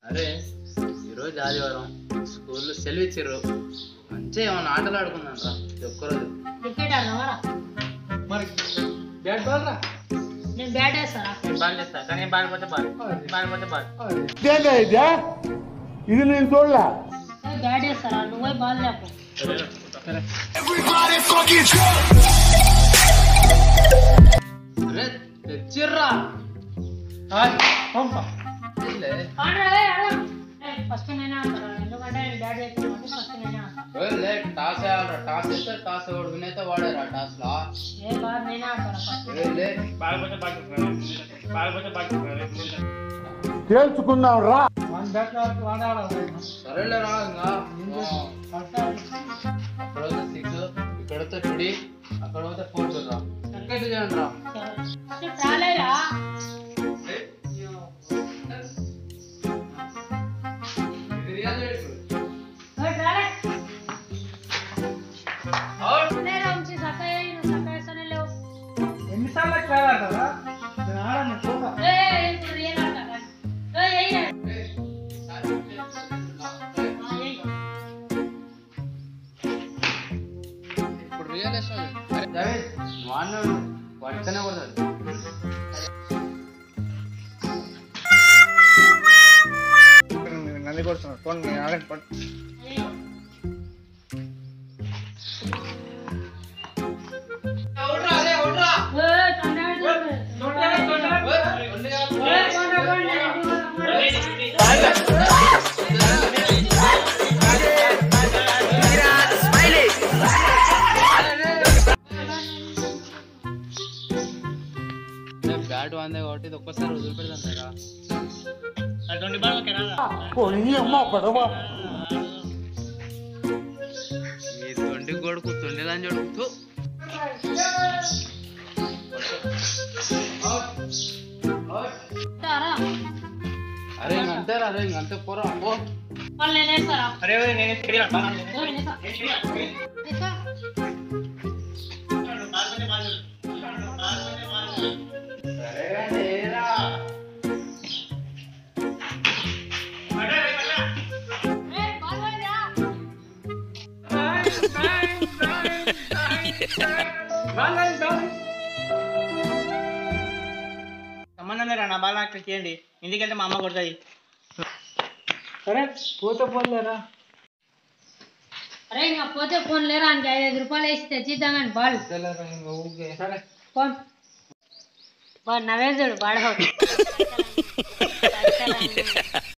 అరే ఈరోజు ఆదివారం స్కూల్లో సెలవు ఇచ్చారు. మంచిగా ఏమన్నా ఆటలు ఆడుకున్నాను రా ఒక్కరోజు. క్రికెట్ ఆడదామరా? మరి బ్యాట్ బాల్ రా. నేను బ్యాట్ వేస్తారా? నేను బాల్ చేస్తా కానీ బాల్ పోతే బాల్ ఇది నేను చూడలే. బ్యాట్ వేస్తారా? నువ్వే బాల్ లేపు. అరే తెచ్చిర్రా. ఫస్ట్ నేనే ఆడతారా? ఎందుకంటే బ్యాట్ వేస్తున్నాను. ఫస్ట్ నేనే ఆడతా. టాస్ వేయాలరా. టాస్ వేస్తే టాస్ వాడు వినైతే వాడేరా టాస్ లా. ఏ బాల్ నేనే ఆడతారా? ఫస్ట్ బాల్ పోతే బాల్ తేల్చుకుందాం రా. వన్ బ్యాట్ వాడాలి. సరేలేరా ఇంకా అక్కడ సిక్స్, ఇక్కడ త్రీ, అక్కడ పోతే ఫోర్ రా. క్రికెట్ చేయండి రా. రాలేరా? ఎన్నిసార్లు ఆడారా? నేను ఆడను చూడ. ఇప్పుడు రియల్ వాడినే పడుతూనే పడుతుంది. నల్లి కొడుతున్నాడు ఫోన్ ఆగండి పట్టు. బ్యాట్ వందే కాబట్టి ఇది ఒక్కసారి వదిలిపెడతాను రా. అటువంటి బాల్ ఈ తొండి కొడుకు తొండిలని చూడుతూ. అరే ఇంకంతేరా. అరే ఇంకంతే పోరా పో. వాళ్ళు నేను వేస్తారా? అరే నేను సంబంధం లేరా నా బాల్ అక్కడ చేయండి. ఇంటికి వెళ్తే మా అమ్మ కొడుతుంది. సరే పోతే పోలేరా. అరే ఇంకా పోతే ఫోన్ లేరా? అని 5 రూపాయలు వేసి తెచ్చిద్దామని బాల్. సరే ఫోన్ బాల్ నవేజుడు బాడ